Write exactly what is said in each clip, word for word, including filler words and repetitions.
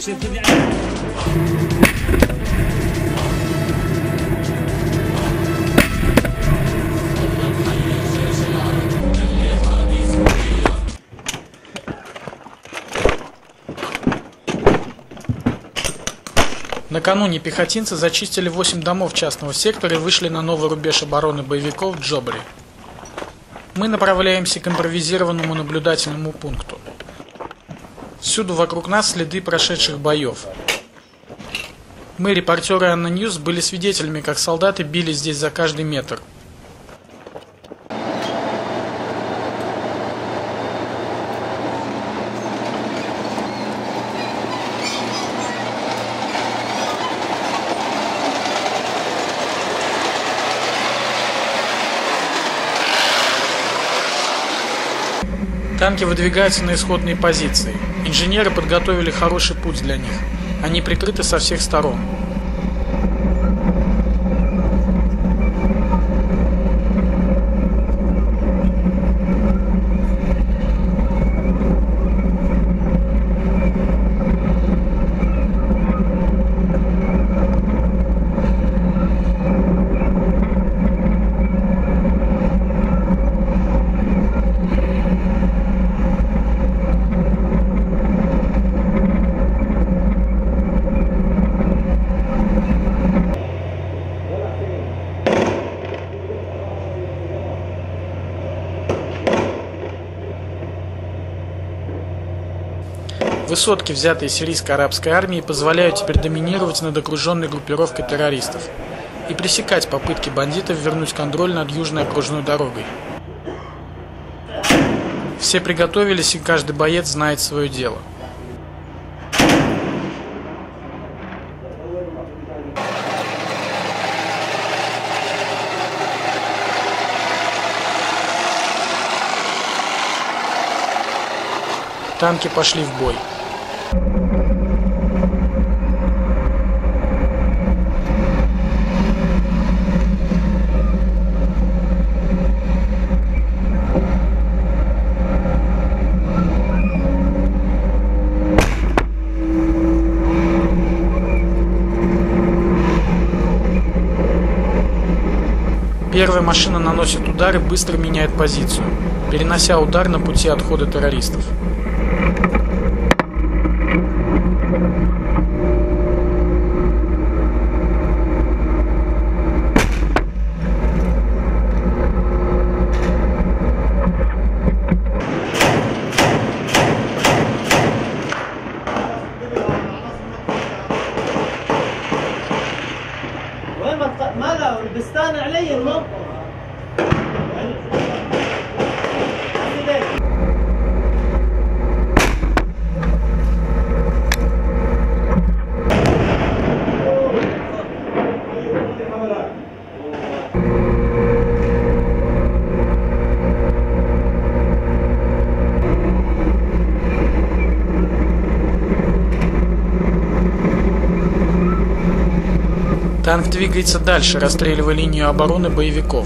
Накануне пехотинцы зачистили восемь домов частного сектора и вышли на новый рубеж обороны боевиков Джобри. Мы направляемся к импровизированному наблюдательному пункту. Всюду вокруг нас следы прошедших боев. Мы, репортеры Анна Ньюс, были свидетелями, как солдаты били здесь за каждый метр. Танки выдвигаются на исходные позиции. Инженеры подготовили хороший путь для них. Они прикрыты со всех сторон. Высотки, взятые сирийско-арабской армией, позволяют теперь доминировать над окруженной группировкой террористов и пресекать попытки бандитов вернуть контроль над южной окружной дорогой. Все приготовились, и каждый боец знает свое дело. Танки пошли в бой. Первая машина наносит удар и быстро меняет позицию, перенося удар на пути отхода террористов. Танк двигается дальше, расстреливая линию обороны боевиков.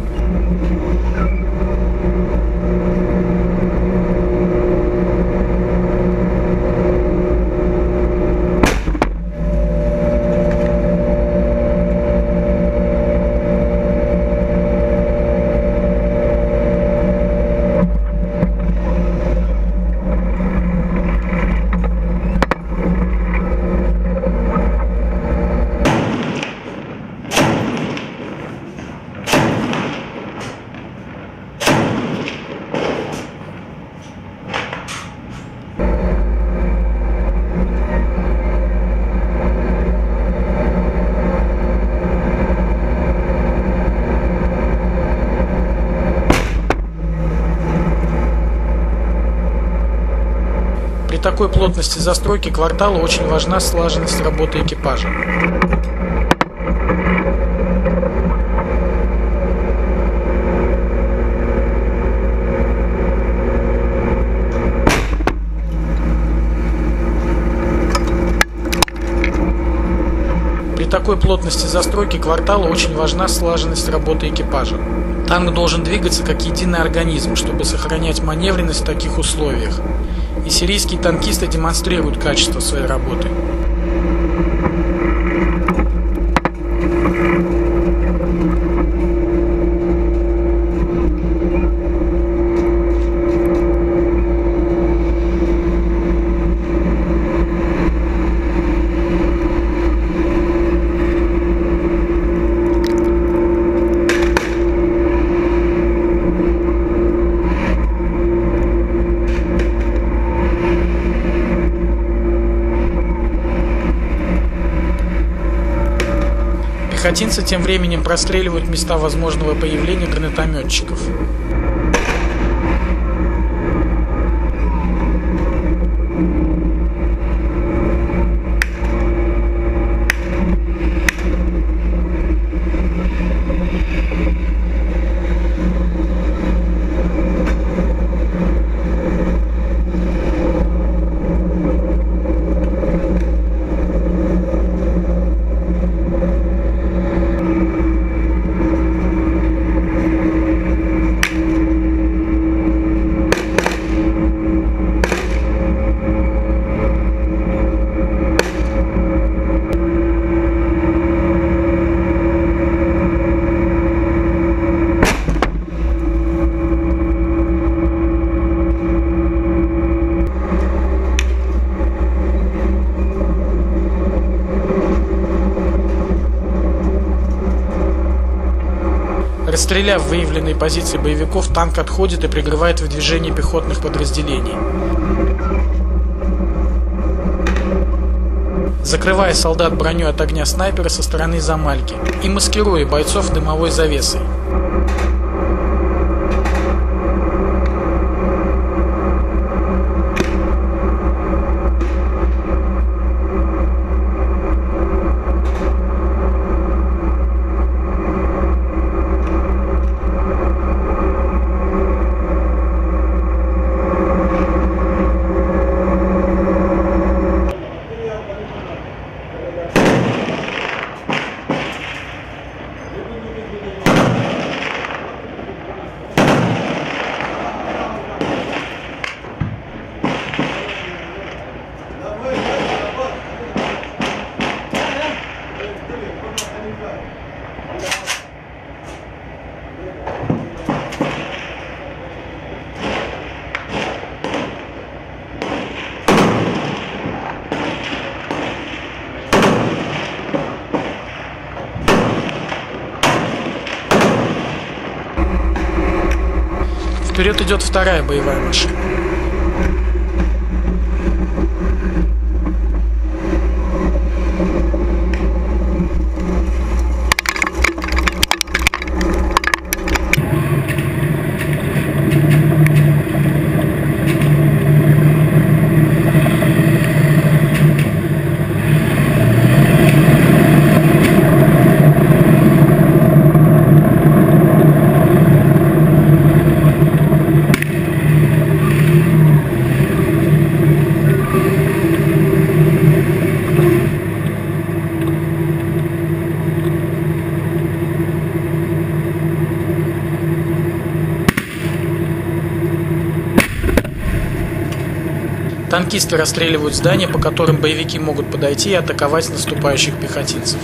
При такой плотности застройки квартала очень важна слаженность работы экипажа. При такой плотности застройки квартала очень важна слаженность работы экипажа. Танк должен двигаться как единый организм, чтобы сохранять маневренность в таких условиях. и сирийские танкисты демонстрируют качество своей работы. Пехотинцы тем временем простреливают места возможного появления гранатометчиков. Расстреляв выявленные позиции боевиков, танк отходит и прикрывает выдвижение пехотных подразделений. Закрывая солдат броню от огня снайпера со стороны Замальки и маскируя бойцов дымовой завесой. Вперед идет вторая боевая машина. Танкисты расстреливают здания, по которым боевики могут подойти и атаковать наступающих пехотинцев.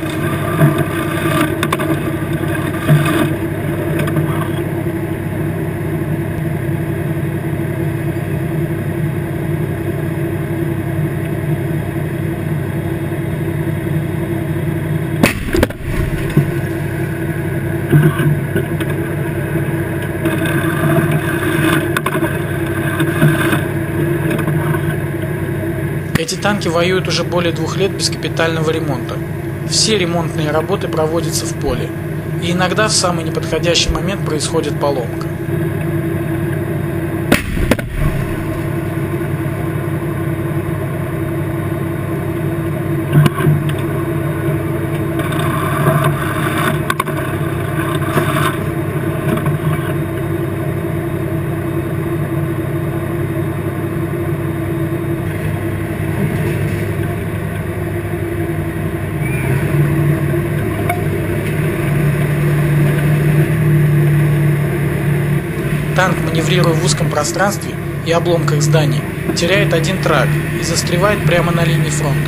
Эти танки воюют уже более двух лет без капитального ремонта. Все ремонтные работы проводятся в поле, и иногда в самый неподходящий момент происходит поломка. Танк, маневрируя в узком пространстве и обломках зданий, теряет один трак и застревает прямо на линии фронта.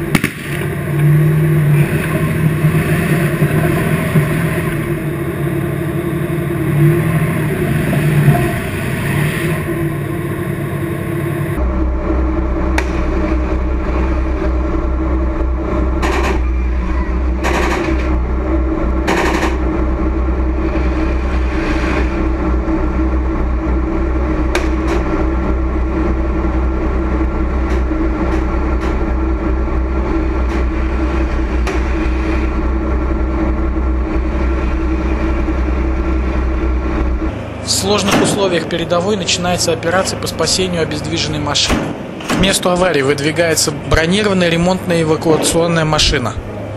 В сложных условиях передовой начинается операция по спасению обездвиженной машины. К месту аварии выдвигается бронированная ремонтная эвакуационная машина.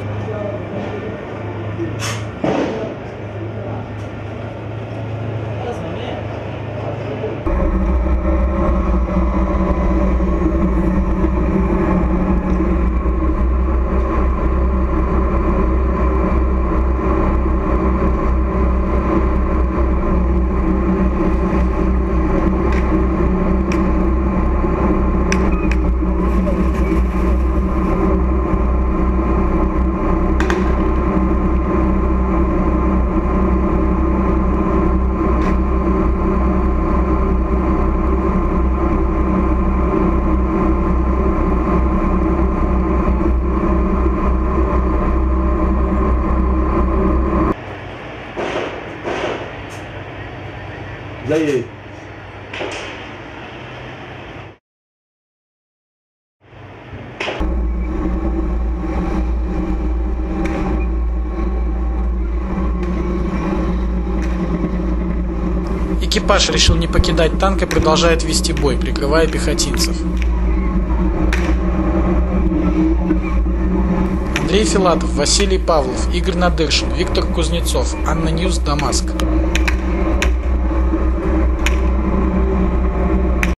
Daí. Экипаж решил не покидать танк и продолжает вести бой, прикрывая пехотинцев. Андрей Филатов, Василий Павлов, Игорь Надыршин, Виктор Кузнецов, Анна Ньюс, Дамаск.